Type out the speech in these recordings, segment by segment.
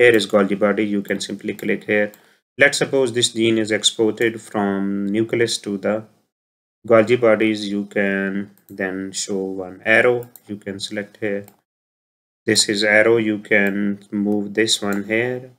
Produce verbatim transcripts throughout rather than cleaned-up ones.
here is Golgi body. You can simply click here. Let's suppose this gene is exported from nucleus to the Golgi bodies. You can then show one arrow. You can select here. This is arrow. You can move this one here.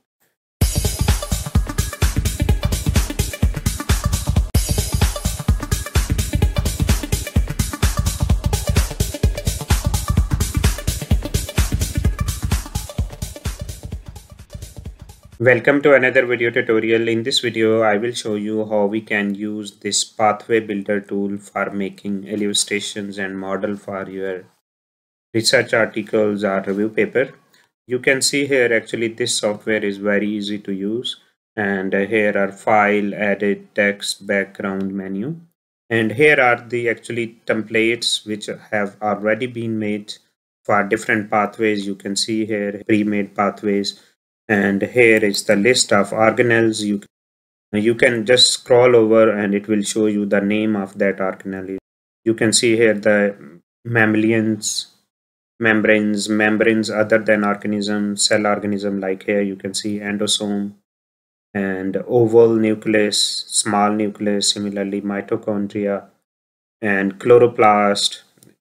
Welcome to another video tutorial. In this video, I will show you how we can use this pathway builder tool for making illustrations and model for your research articles or review paper. You can see here actually this software is very easy to use, and here are file, edit, text, background menu, and here are the actually templates which have already been made for different pathways. You can see here pre-made pathways, and here is the list of organelles. You you can just scroll over and it will show you the name of that organelle. You can see here the mammalians, membranes, membranes other than organism, cell organism, like here you can see endosome and oval nucleus, small nucleus, similarly mitochondria and chloroplast,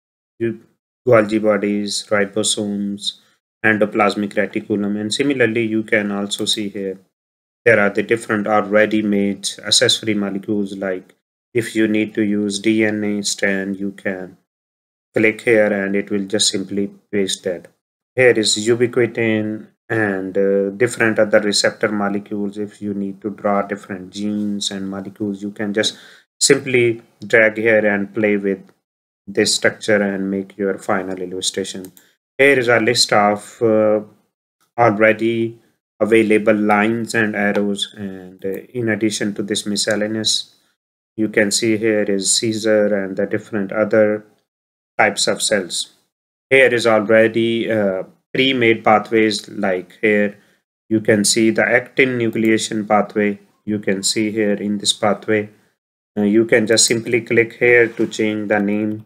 Golgi bodies, ribosomes, endoplasmic reticulum, and similarly you can also see here there are the different already made accessory molecules. Like if you need to use D N A strand, you can click here and it will just simply paste that. Here is ubiquitin and uh, different other receptor molecules. If you need to draw different genes and molecules, you can just simply drag here and play with this structure and make your final illustration. Here is a list of uh, already available lines and arrows, and uh, in addition to this miscellaneous, you can see here is Caesar and the different other types of cells. Here is already uh, pre-made pathways. Like here you can see the actin nucleation pathway. You can see here in this pathway uh, you can just simply click here to change the name,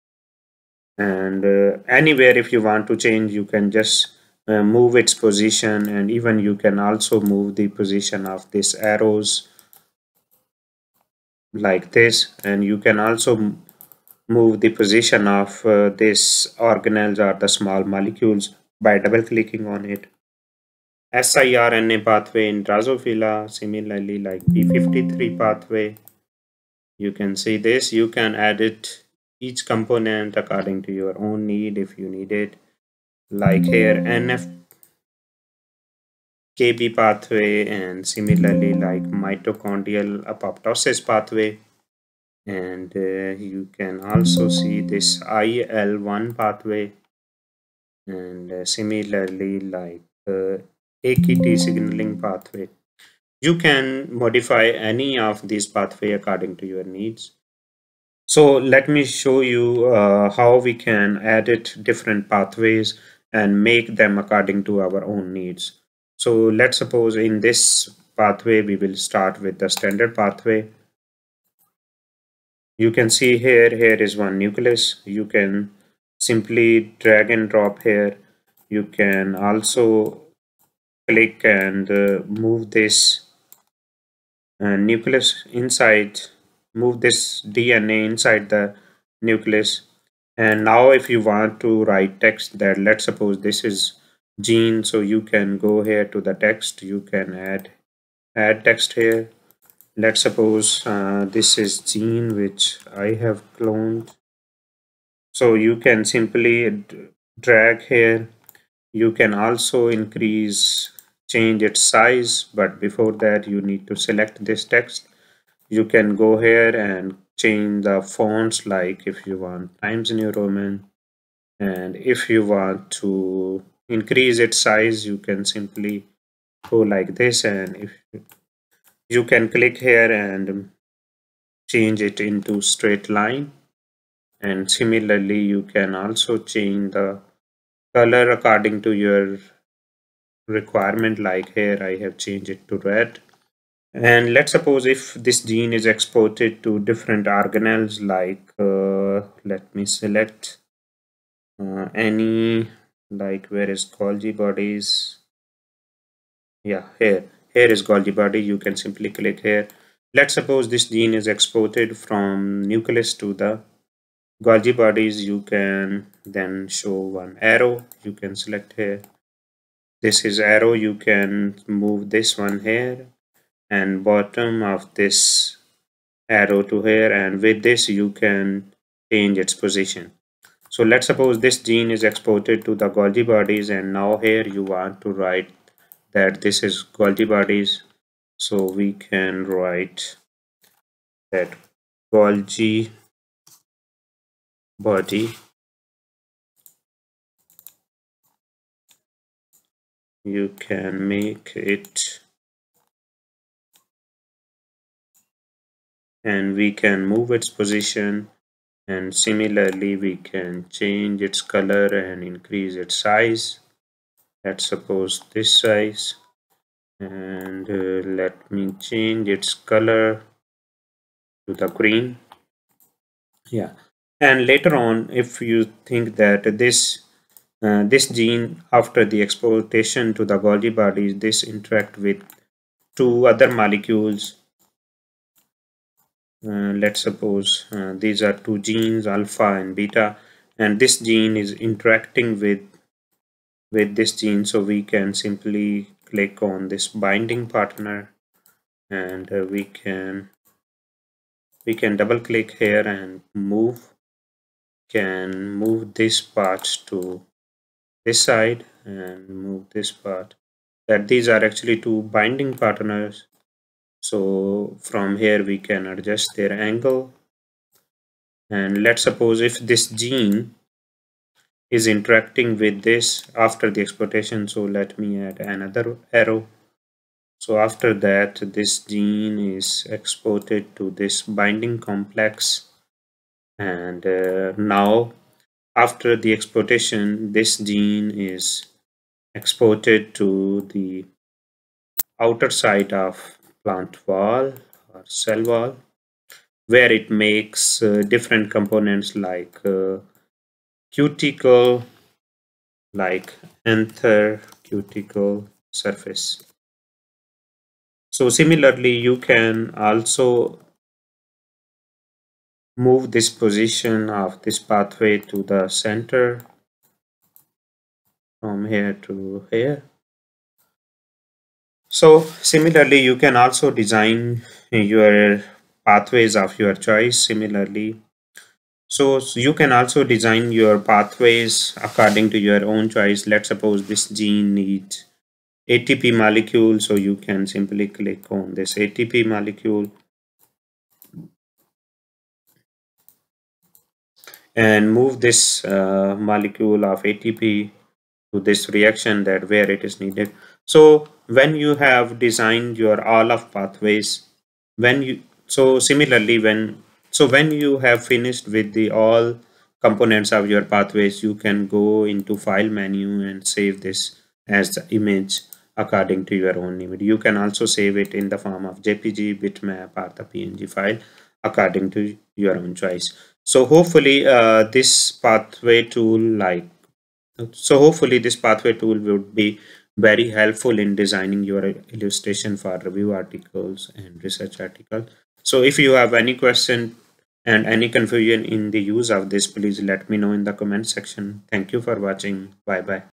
and uh, anywhere if you want to change, you can just uh, move its position, and even you can also move the position of these arrows like this, and you can also move the position of uh, this organelles or the small molecules by double clicking on it. siRNA pathway in Drosophila, similarly like P fifty-three pathway. You can see this. You can edit each component according to your own need if you need it. Like here N F K B pathway, and similarly like mitochondrial apoptosis pathway. And uh, you can also see this I L one pathway, and uh, similarly like uh, A K T signaling pathway. You can modify any of these pathway according to your needs. So let me show you uh, how we can edit different pathways and make them according to our own needs. So let's suppose in this pathway, we will start with the standard pathway. You can see here, here is one nucleus. You can simply drag and drop here. You can also click and uh, move this uh, nucleus inside, move this D N A inside the nucleus. And now if you want to write text, that let's suppose this is gene, so you can go here to the text. You can add add text here. Let's suppose uh, this is gene which I have cloned, so you can simply drag here. You can also increase, change its size, but before that you need to select this text. You can go here and change the fonts, like if you want Times New Roman, and if you want to increase its size, you can simply go like this, and if you can click here and change it into straight line. And similarly you can also change the color according to your requirement. Like here I have changed it to red. And let's suppose if this gene is exported to different organelles, like uh, let me select uh, any, like where is Golgi bodies, Yeah, here. Here is Golgi body. You can simply click here. Let's suppose this gene is exported from nucleus to the Golgi bodies. You can then show one arrow. You can select here. This is arrow. You can move this one here and bottom of this arrow to here, and with this you can change its position. So let's suppose this gene is exported to the Golgi bodies, and now here you want to write that this is Golgi bodies. So we can write that Golgi body. You can make it, and we can move its position, and similarly we can change its color and increase its size. Let's suppose this size, and uh, let me change its color to the green. Yeah, and later on, if you think that this uh, this gene after the exportation to the Golgi bodies, this interact with two other molecules. Uh, let's suppose uh, these are two genes, alpha and beta, and this gene is interacting with with this gene. So we can simply click on this binding partner, and uh, we can we can double click here and move can move this part to this side and move this part. That these are actually two binding partners. So from here we can adjust their angle, and let's suppose if this gene is interacting with this after the exportation, so let me add another arrow. So after that, this gene is exported to this binding complex, and uh, now after the exportation, this gene is exported to the outer side of plant wall or cell wall, where it makes uh, different components like uh, cuticle, like anther cuticle surface. So similarly, you can also move this position of this pathway to the center from here to here. So similarly, you can also design your pathways of your choice similarly. So, so you can also design your pathways according to your own choice. Let's suppose this gene needs A T P molecule, so you can simply click on this A T P molecule and move this uh, molecule of A T P to this reaction that where it is needed. So when you have designed your all of pathways, when you so similarly when so when you have finished with the all components of your pathways, you can go into file menu and save this as the image according to your own image. You can also save it in the form of J P G, bitmap, or the P N G file according to your own choice. So hopefully uh, this pathway tool like so hopefully this pathway tool would be very helpful in designing your illustration for review articles and research articles. So if you have any question and any confusion in the use of this, please let me know in the comment section. Thank you for watching. Bye bye.